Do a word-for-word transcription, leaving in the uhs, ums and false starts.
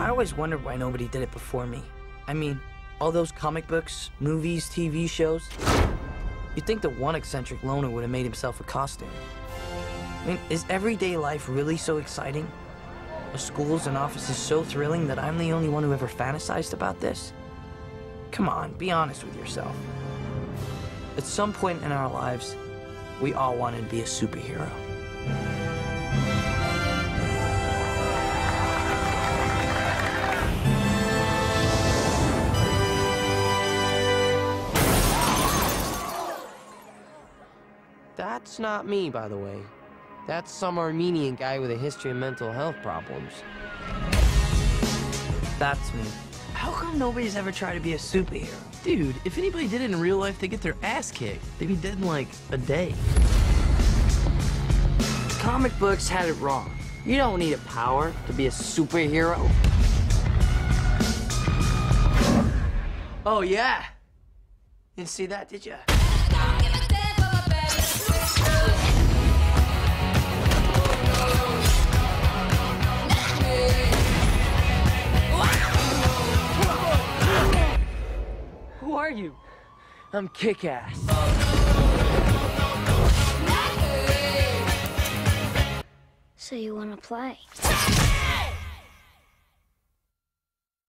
I always wondered why nobody did it before me. I mean, all those comic books, movies, T V shows. You'd think that one eccentric loner would have made himself a costume. I mean, is everyday life really so exciting? Are schools and offices so thrilling that I'm the only one who ever fantasized about this? Come on, be honest with yourself. At some point in our lives, we all wanted to be a superhero. That's not me, by the way. That's some Armenian guy with a history of mental health problems. That's me. How come nobody's ever tried to be a superhero? Dude, if anybody did it in real life, they'd get their ass kicked. They'd be dead in like a day. Comic books had it wrong. You don't need a power to be a superhero. Oh, yeah? Didn't see that, did ya? Who are you? I'm Kick-Ass. So you want to play?